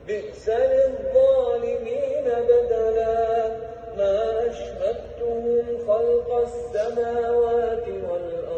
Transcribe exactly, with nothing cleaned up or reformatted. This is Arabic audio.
بئس للظالمين بدلا ما أشهدتهم خلق السماوات والأرض